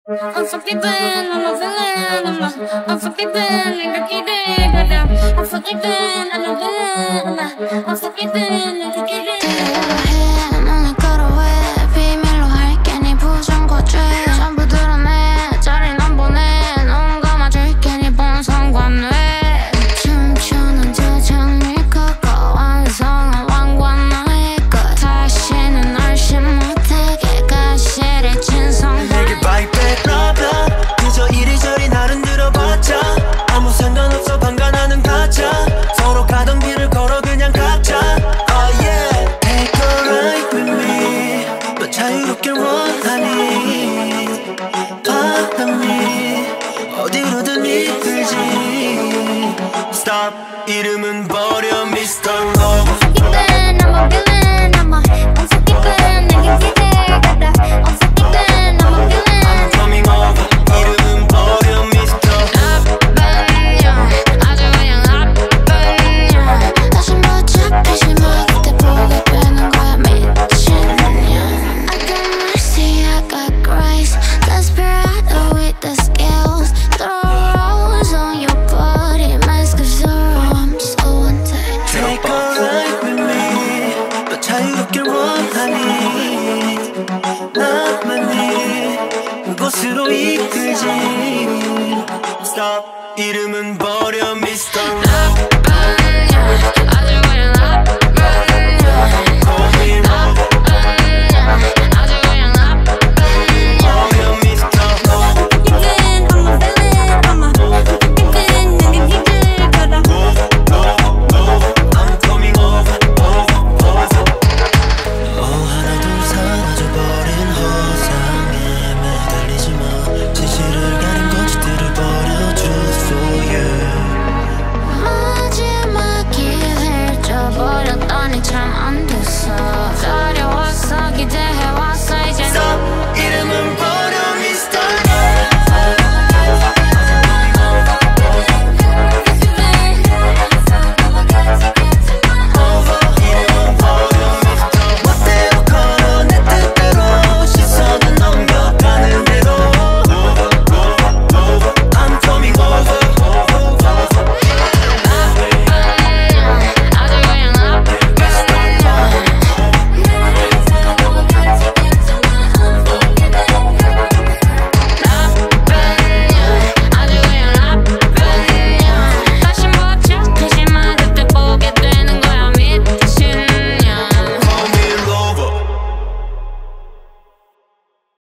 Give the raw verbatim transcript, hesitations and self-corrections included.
Unforgiven, I'm a villain, I'm a unforgiven, nigga get it, but I'm unforgiven, I'm a villain, I'm a unforgiven, nigga get it. 대화해, 너네 걸어왜 비밀로 할게 네 부정거죄 전부 드러내, 자리 넌 보내 넌 감아줄게 네 본성관뇌 춤추는 두 장미 걷고 완성한 왕관 너의 것 다시는 얼씬 못하게 가시를 진성 내게 바이백 러브 그저 이리저리 나른 들어봤자 아무 상관없어 방관하는 가짜 서로 가던 길을 걸어 그냥 각자 Oh yeah Take a ride with me 너 자유롭게 원하니 바람이 어디로든 이끌지 Stop 이름은 버려 미스터 Rover Unforgiven, I'm a villain, I'm a unforgiven, nigga get it, but I'm unforgiven, I'm a villain. Coming over 이름은 버려 미스터 나쁜년 아주 그냥 나쁜년 다시 못 잡히지 마 그때 보게 되는 거야 미친년 I got mercy, I got grace Desperado with the scales Throw rolls on your body Mask of sorrow, I'm so untied Take a ride with me 너 자유롭게 원하니 나만이 그곳으로 이끌지 Stop 이름은 버려 미스터